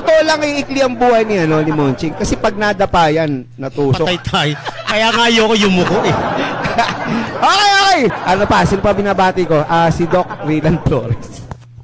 totoo lang, iikli ang buhay ni, ni Monching. Kasi pag nadapa yan, natusok. Patay tayo. Kaya nga ayoko yumuko eh. Okay. Ano pa? Sino pa binabati ko? Si Doc Rilan Flores.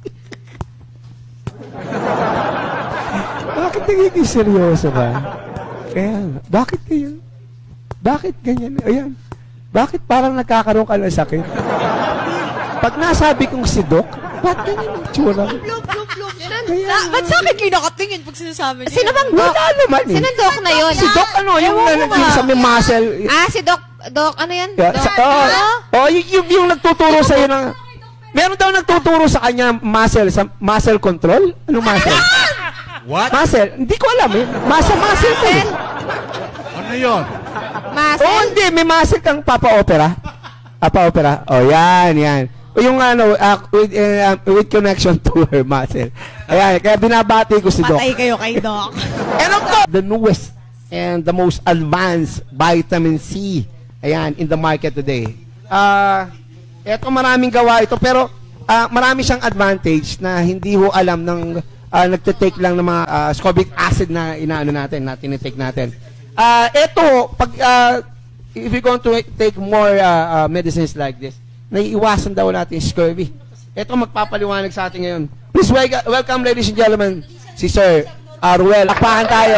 Bakit nagiging seryoso ba? Ayan. Bakit ganyan? Bakit ganyan? Ayan. Bakit parang nagkakaroon ka ng sakit? Pag nasabi kong si Doc, ba't ganyan ang tsura? Ba't sa akin kayo nakatingin pag sinasabi niya? Sino bang Doc? Wala naman eh. Sino Doc na yun? Si Doc yung sa may muscle. Si Doc, ano yan? Yung nagtuturo sa'yo ng... Meron daw nagtuturo sa kanya sa muscle control? Anong muscle? What? Muscle? Hindi ko alam eh. Muscle ko eh. Ano yun? Muscle? Hindi. May muscle kang papa-opera. Pa-opera. Yan. Yung with connection to her muscle. Ayan, kaya binabati ko si Doc. Patay kayo kay Doc. And of course, the newest and the most advanced vitamin C, ayan, in the market today. Eto maraming gawa ito, pero marami siyang advantage na hindi ho alam ng nagtitake lang ng mga ascorbic acid na inaano natin, na tinitake natin. Eto, pag if you're going to take more medicines like this, naiiwasan daw natin scurvy. Ito magpapaliwanag sa atin ngayon. Please welcome, ladies and gentlemen, si Sir Ruel. Akpahan tayo.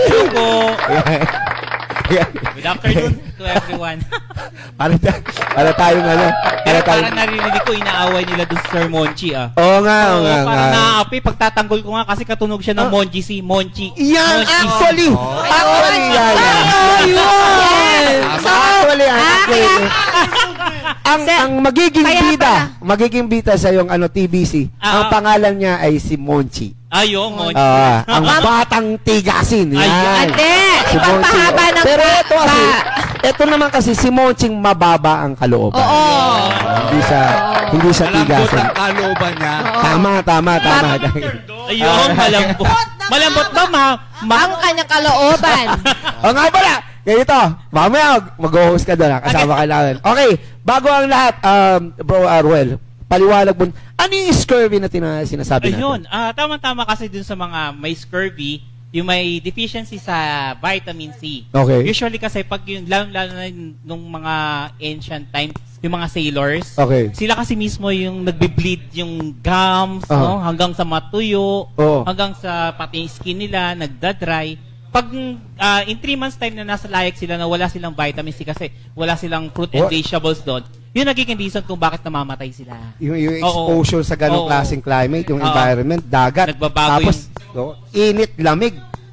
Good afternoon to everyone. Para tayong Parang narinig ko, inaaway nila doon sa Sir Monchi Oo nga. Parang naaapi, pagtatanggol ko nga kasi katunog siya ng Monchi si Monchi. Yan, actually. Ang magiging bida sa yung TBC, ang pangalan niya ay si Monchi. Ayun, Monchi. Ang batang tigasin. Yan. Si Pagpahaba ng pero ito naman kasi si Monching mababa ang kalooban. Hindi siya tigasin. Malambot ang kalooban niya. Tama. Ayun, malambot. Malambot ba, ang kanyang kalooban. O nga pala, ganito, mamaya mag-host ka doon, kasama ka namin. Okay, bago ang lahat, Bro Ruel, paliwanag mo, ano yung scurvy na sinasabi natin? Ayun, tama-tama kasi dun sa mga may scurvy, yung may deficiency sa vitamin C. Okay. Usually kasi pag yung, lalo na nung mga ancient times, yung mga sailors, sila kasi mismo yung nagbe-bleed yung gums, no? Hanggang sa matuyo, hanggang sa pati yung skin nila, nagda-dry. Pag in 3 months time na nasa layag sila na wala silang vitamin C kasi wala silang fruit and vegetables doon, yun nagiging reason kung bakit namamatay sila. Yung exposure sa ganong klaseng climate, yung environment, dagat, nagbabago tapos init-lamig.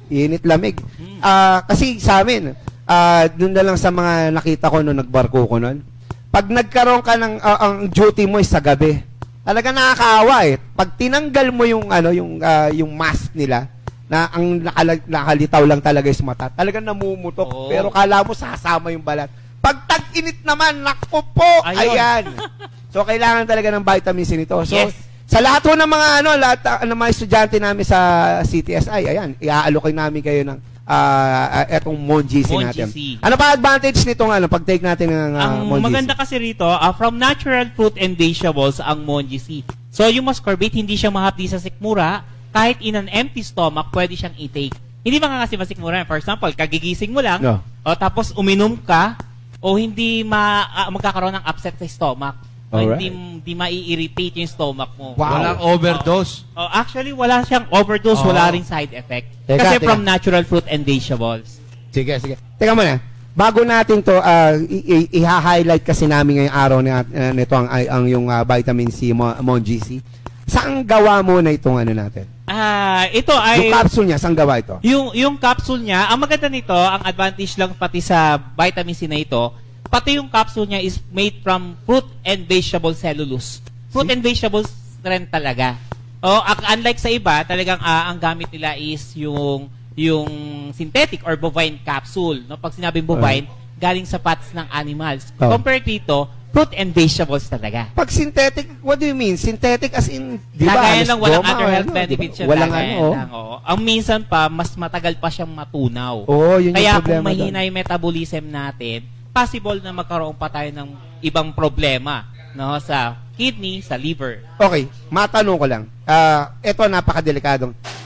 Kasi sa amin, dun na lang sa mga nakita ko nung nagbarko ko nun, pag nagkaroon ka ng ang duty mo is sa gabi, talaga nakakaawa eh. Pag tinanggal mo yung yung mask nila, na ang nakalitaw lang talaga is mata, talagang namumutok, pero kala mo sasama yung balat. Pag tag-init naman, naku po, ayan. So kailangan talaga ng vitamin C nito. So sa lahat po ng mga ng mga estudyante namin sa CTSI, ayan, i-allocate namin kayo ng etong Monchi natin. Ano pa advantage nitong pag-take natin ng Monchi? Ang maganda kasi rito, from natural fruit and vegetables ang Monchi. So yung ascorbate, hindi siya mahapdi sa sikmura. Kahit in an empty stomach, pwede siyang i-take. Hindi ba nga kasi masikmura? For example, kagigising mo lang, tapos uminom ka, o hindi magkakaroon ng upset sa stomach. O hindi mai-irritate yung stomach mo. Walang overdose. Actually, wala siyang overdose, wala rin side effect. Kasi from natural fruit and vegetables. Sige. Teka muna. Bago natin to i-highlight kasi namin ngayong araw nito ang yung vitamin C, Monchi C. Saan gawa mo na itong natin? Ito ay... Yung capsule niya, saan gawa ito? Yung capsule niya, ang maganda nito, ang advantage lang pati sa vitamin C na ito, pati yung capsule niya is made from fruit and vegetable cellulose. Fruit and vegetables rin talaga. Unlike sa iba, talagang ang gamit nila is yung synthetic or bovine capsule. No? Pag sinabing bovine, galing sa fats ng animals. Compared dito, fruit and vegetables talaga. Pag synthetic, what do you mean? Synthetic as in, di ba? Lagayan lang, walang other health benefits yun. Walang Ang minsan pa, mas matagal pa siyang matunaw. Yun kaya yung kung mahina yung metabolism natin, possible na magkaroon pa tayo ng ibang problema, no, sa kidney, sa liver. Okay, matanong ko lang. Ito napakadelikadong.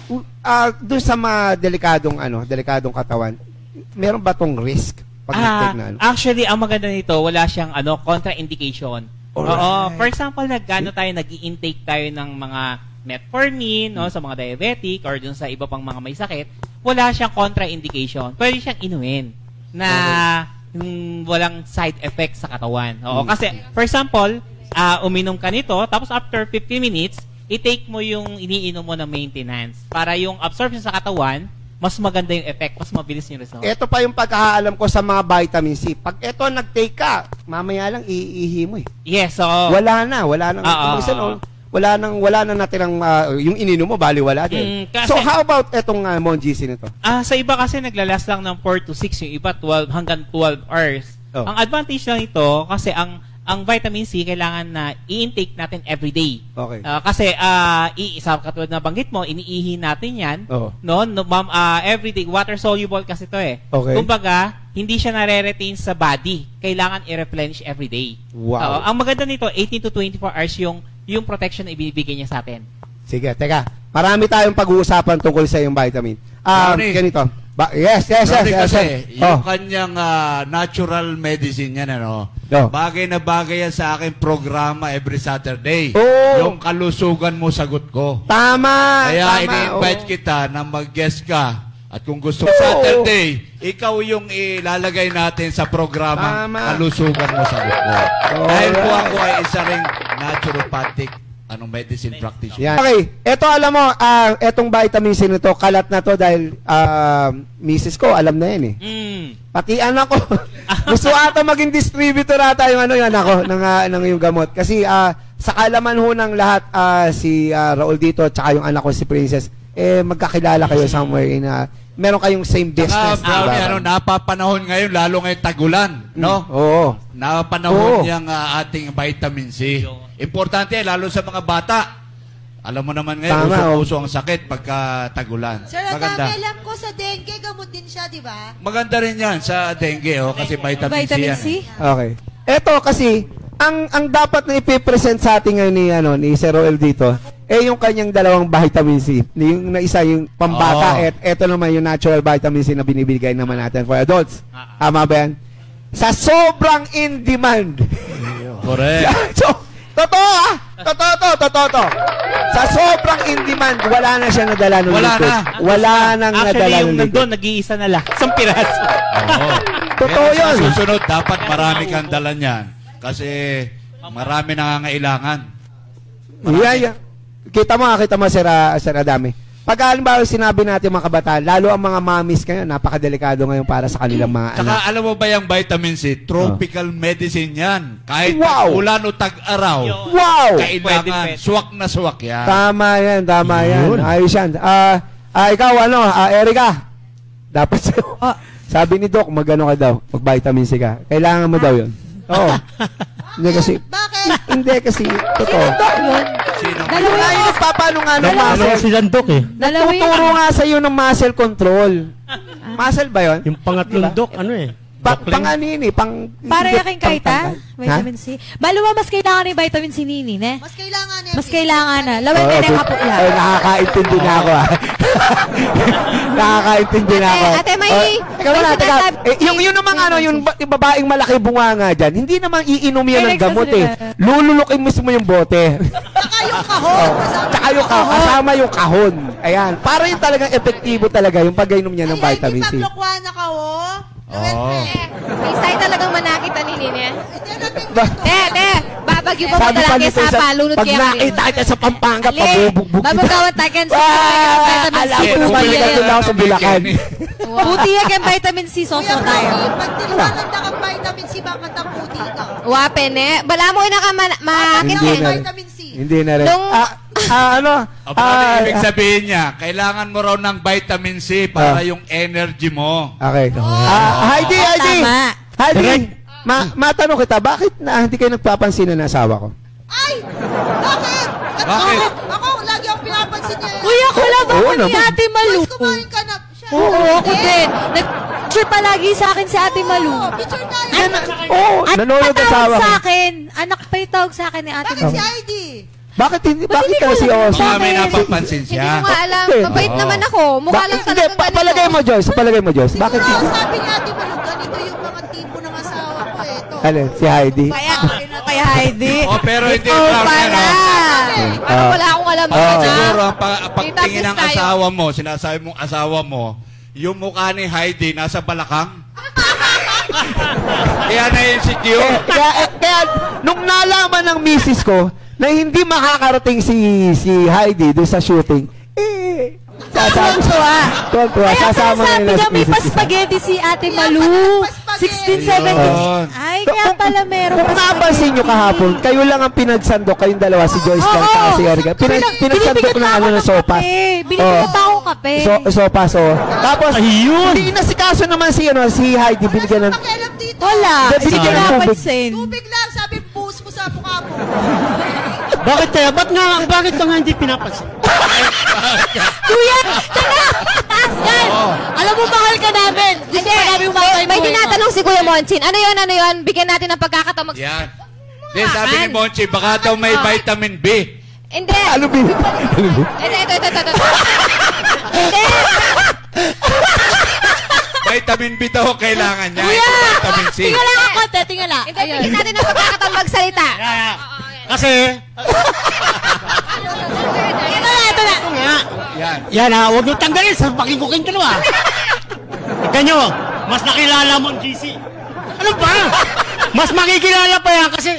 doon sa mga delikadong katawan, meron ba tong risk pag nag-take na ano? Actually, ang maganda nito, wala siyang contraindication. Alright. Oo. For example, nag-i-intake tayo ng mga metformin, no, sa mga diabetic or dun sa iba pang mga may sakit, wala siyang contraindication. Pwede siyang inumin na walang side effect sa katawan. Oo, kasi for example, uminom ka nito, tapos after 15 minutes, i-take mo yung iniinom mo na maintenance para yung absorption sa katawan, mas maganda yung effect, mas mabilis yung result. Ito pa yung pagkakaalam ko sa mga vitamin C. Pag ito nag-take ka, mamaya lang iihi mo eh. Yes, so Wala nang wala nang natirang yung ininom mo baliwala din. Kasi- So how about etong Monjisi nito? sa iba kasi naglalast lang ng 4 to 6, yung iba 12 hanggang 12 hours. Oh. Ang advantage lang ito kasi ang vitamin C kailangan na i-intake natin every day. Okay. Kasi sa katulad na banggit mo, iniihi natin 'yan. Oh. No, every day water soluble kasi ito eh. Okay. Kumbaga, hindi siya nare-retain sa body. Kailangan i-replenish every day. Wow. Ang maganda nito, 18 to 24 hours yung protection na ibibigay niya sa atin. Sige, teka. Marami tayong pag-uusapan tungkol sa yung vitamin. Ronnie. Ganito. Yes. Ronnie, kasi yung Oh. kanyang natural medicine yan, ano, Oh. bagay na bagay yan sa aking programa every Saturday. Oh. Yung kalusugan mo, sagot ko. Tama. Kaya tama, ini-invite oo. kita na mag-guest ka. At kung gusto mo Saturday, ikaw yung ilalagay natin sa programa Tama. kalusugan mo, sagot ko. Oh. Dahil po ako ay isa ring naturopathic medicine practitioner. Yan. Okay, eto alam mo, etong vitamin C nito, kalat na to dahil misis ko, alam na yan eh. Pati anak ko. Gusto ata maging distributor ata yung anak ko ng yung gamot. Kasi sa kaalaman ho ng lahat, si Raul dito, tsaka yung anak ko si Princess, magkakilala kayo somewhere in meron kayong same business. Brownie, diba? napapanahon ngayon, lalo ngayon tagulan, no? Oo. Napanahon Oo. niyang ating vitamin C. Importante, lalo sa mga bata. Alam mo naman ngayon, Tama, uso ang sakit pagka tagulan. Sir, ang Maganda. dami alam ko sa dengue, gamot din siya, di ba? Maganda rin yan sa dengue, kasi vitamin, Vitamin C yan. C? Okay. Eto kasi, ang dapat na ipipresent sa atin ngayon ni Sir Roel dito, yung kanyang dalawang vitamin C. Yung na isa yung pambata, Oo. eto naman yung natural vitamin C na binibigay naman natin for adults. Tama ba yan? Sa sobrang in demand. Correct. So, totoo to. Sa sobrang in demand, wala na siya nadala nung Wala YouTube. na. Wala nang Actually, nadala yung nung nandun, YouTube. nag-iisa na lang. Isang piraso. Oo. Totoo Kaya yun. sa susunod, dapat marami kang dala niyan. Kasi marami nangangailangan. Yeah. Kita mo, Sir Adame. Pag halimbawa sinabi natin mga kabataan, lalo ang mga mommies ngayon, napakadelikado ngayon para sa kanilang mga Tsaka anak. alam mo ba yung vitamin C? Tropical medicine yan. Kahit Wow. ulan o tag-araw, Wow! kailangan Pwede. suwak na suwak yan. Tama yan. Ayos yan. Ikaw, Erica, dapat sa'yo. Sabi ni Doc, mag-ano ka daw, mag-vitamin C ka. Kailangan mo daw yun. Oo. Hindi kasi, Bakit? totoo. Sino? Wala yung nagpapano nga ng muscle. Si Landok eh. Nagtuturo nga sa'yo ng muscle control. Muscle ba yun? Yung pangatlong dok, ano eh. Pang ano yun eh, Para hindi, yaking kaita? Vitamin C. Baluwa, mas kailangan ni vitamin C nini, ne? Mas kailangan na. Lawan na yung kapo Ay, nakakaintindi na ako nakakaintindi na ako. Ate, may Teka muna, teka. sinasabi- Yung namang yung babaeng malaki bunga nga dyan, hindi naman iinom yan ng Ay, gamot nagsasalita. Lululukin mismo yung bote. Saka yung kahon. Tsaka yung kasama yung kahon. Ayan. Para yung talagang epektibo talaga yung pag-inom niya ng vitamin C. na ka, oh. Oo. May say talagang manakita ni Nene. Ba- Babagyo pa mo Sabi pa talaga nito sa palunod pag kaya nakita kita sa Pampanga, Ali, pabubugbog kita. Babagawan tagan sa Alam vitamin C. ko, bumalik ka doon ako sa Bulacan. Puti yan vitamin C, soso tayo. Pag tinuwanan na kang vitamin C, bakit ang puti ka? Wapen eh. Bala mo na ka makakit Hindi eh. na rin. Vitamin C. Hindi na rin. Nung- Ibig sabihin niya, kailangan mo raw ng vitamin C para yung energy mo. Okay. Heidi. Tama. Heidi, matanong kita, bakit hindi kayo nagpapansin na asawa ko? Ay! Bakit? Bakit? Ako, lagi akong pinapansin niya. Kuya, kulab Oo ako ni naman. Ate Malu. Mas kumain ka na. Siya. Oo, ako din. Nag-picture palagi sa akin si Ate Malu. Picture tayo. Oo, nanonood Patawag asawa ko. sa akin. Anak pa yung tawag sa akin ni Ate Bakit si Malu. Heidi? Bakit hindi? Bakit ka seryoso? Baka may napapansin Hindi ko siya. nga alam. Hindi. Mabait naman ako. Mukha lang Hindi, talagang ganito. palagay mo, Joyce. Palagay mo, Joyce. Bakit Siguro, hindi? sabi niya, Ate Malu, ganito yung mga tipo ng asawa ko eh. Ito. Alin, si Heidi. Kaya, kay Heidi. Oh, pero hindi Ikaw brown yan, pala. Parang wala akong alam. Siguro, ang pagtingin Kita-kiss ng tayo. asawa mo, sinasabi mong asawa mo, yung mukha ni Heidi nasa balakang. Kaya na-insecure. Kaya, nung nalaman ng misis ko na hindi makakarating si Heidi doon sa shooting, Tuwa. Tuwa, Kaya sasama sabi na niya may misis. pa-spaghetti si Ate Malu. 16, 17. Ayun. Ay, kaya pala meron Kung napansin nyo kahapon, kayo lang ang pinagsandok, kayong dalawa, si Joyce lang at si Erica. Pinagsandok na ng sopas. Binibigyan pa akong kape. Sopas, Tapos, hindi na si kaso naman si Heidi, binigyan ng... Pakialam dito. Wala. Hindi, Hindi binigyan ng tubig. napansin. Tubig lang, sabi, buhos mo sa mukha mo. Bakit kaya? Bakit ka nga hindi pinapansin? Kuya, tara! Taas yan! Alam mo, mahal ka namin. Gusto Hindi, ka namin umatay may tinatanong si Kuya Monchin. Ano yun? Bigyan natin ng pagkakataon mag... Yan. Hindi, sabi ni Monchi, baka daw may vitamin B. Hindi. Ano ba? Ito. Hindi. Vitamin B daw kailangan niya. Kuya! Ito vitamin C. Tingala ka konti, tingala. Hindi, bigyan natin ng pagkakataon magsalita. Kasi, Ito na. Yan. huwag nyo tanggalin sa pakikukin ka naman. Ika nyo, mas nakilala mo ang GC. Ano ba? Mas makikilala pa yan kasi,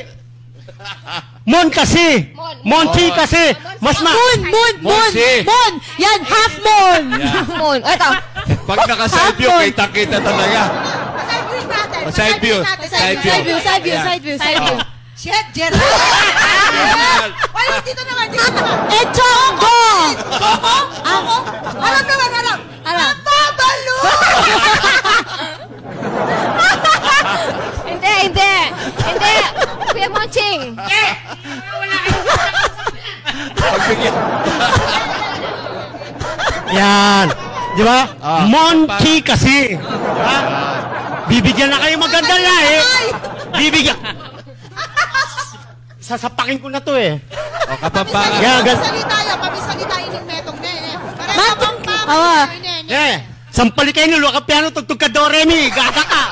Monchi kasi, Moon! Yan, half moon! Moon. Ito. Pag naka-side view, kita-kita talaga. Side view natin. Side view. Side view. Shit, Gerald! Wala, dito naman. Chongo! Ako? Alam naman. Alam. Babalo! Hindi. Kuya Monching. Pagbigyan. yan. Di ba? Ah, Monchi kasi. Ha? Bibigyan na kayo maganda na eh. Bibigyan. Sasapakin ko na to eh. O, kapampangan. Yeah, Pamisalitain ng metong nene. Matong awa. Sampali kayo nulo ka piano tugtog ka do re mi. Gata ka.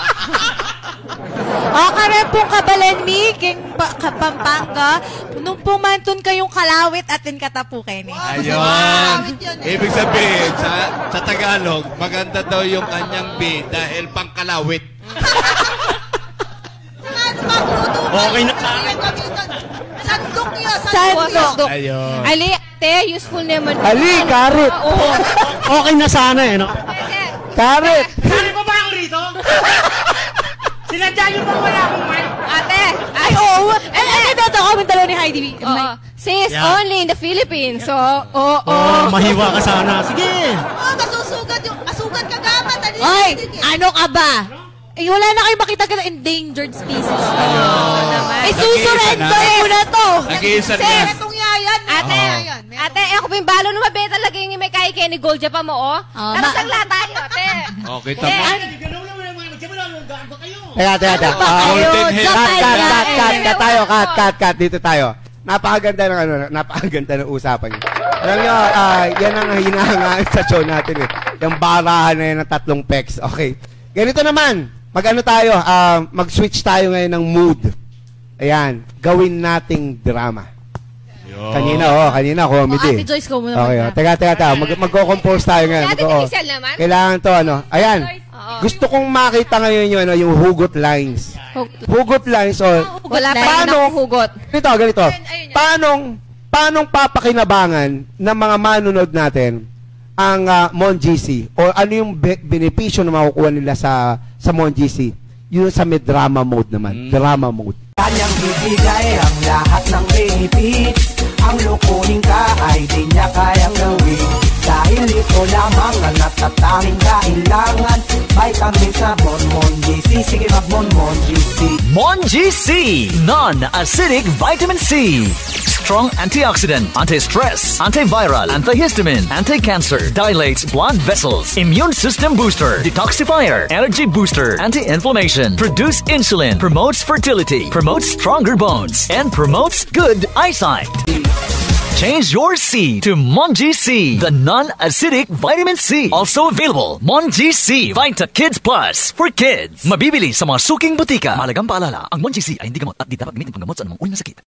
Karen pong kabalenmi, king Pampanga, nung pumanton kayong kalawit atin katapukin eh. Ayun. Ibig sabihin, sa Tagalog, maganda daw yung kanyang B dahil pangkalawit. Okay na. Sandok yun. Sandok. Ayun. Ali, te, useful naman. Ali, karet. Oo. Okay na sana eh, no? Karet. Sali pa ba ako rito? Sinadya niyo ba wala akong mic? Ate. Ay, oo. Ito, comment dalawa ni Heidi. Oo. Sis, Yeah. only in the Philippines. So, Mahiwa ka sana. Sige. Masugat ka gamat. Ay, ano ka ba? Wala na kayo makita ka ng endangered species. Susurrender mo na to. Nag-iisa Sis. na. Itong yayan. Ate, ako pa yung balo na mabenta talaga yung may kay Kenny Gold pa mo, oh. Tara, sagla tayo, ate. O, kita mo. Teka. Golden Hill. Cut. Dito tayo. Napakaganda ng usapan niyo. Alam niyo, yan ang hinahangaan sa show natin eh. Yung barahan na yan ng 3 pecs. Okay. Ganito naman. Mag-switch tayo ngayon ng mood. Ayan. Gawin nating drama. Kanina comedy. Ate Joyce, ko muna. Okay, teka. Magko-compose tayo ngayon. Ate Initial naman. Kailangan to, Ayan. Gusto kong makita ngayon yung hugot lines. Hugot lines, Wala pa Paano? rin hugot. Ganito. Paanong papakinabangan ng mga manunod natin ang Mon GC? O ano yung benepisyo na makukuha nila sa Mon GC? Yun sa may drama mode naman. Drama mode. Kanyang bibigay ang lahat ng benefits. Ang lukuhin ka ay di niya kayang gawin. Dahil ito lamang ang natatanging kailangan. Vitamin sa Mon GC. Sige mag Mon GC. Mon GC, non-acidic vitamin C. strong antioxidant, anti-stress, antiviral, antihistamine, anti-cancer, dilates blood vessels, immune system booster, detoxifier, energy booster, anti-inflammation, produce insulin, promotes fertility, promotes stronger bones, and promotes good eyesight. Change your C to Monji C, the non-acidic vitamin C. Also available, Monji C Vita Kids Plus for kids. Mabibili sa mga suking butika. Mahalagang paalala, ang Monji C ay hindi gamot at di dapat gamitin panggamot sa anumang uri ng sakit.